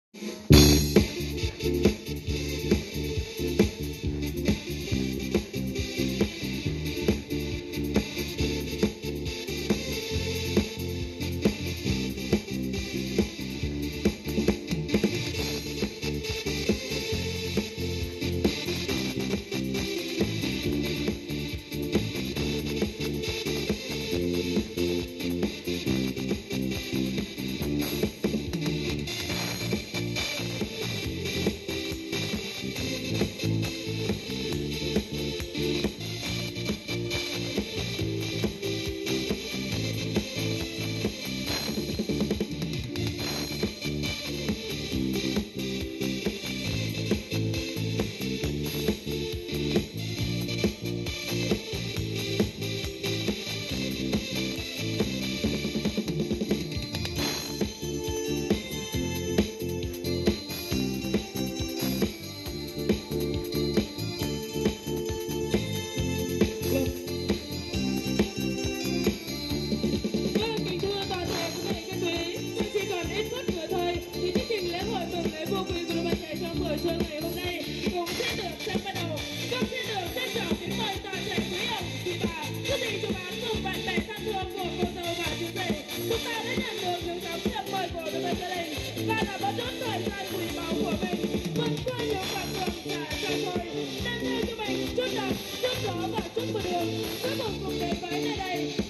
Và đã có chút thời gian quý báu của mình vượt qua nhiều quãng đường dài xa xôi, đem theo cho mình chút nắng, chút gió và chút mưa đường. Cuối cùng cùng đến với nơi đây.